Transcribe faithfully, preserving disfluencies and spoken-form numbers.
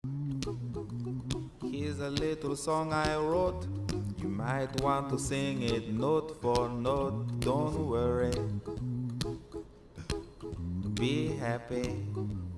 Here's a little song I wrote. You might want to sing it note for note. Don't worry, be happy.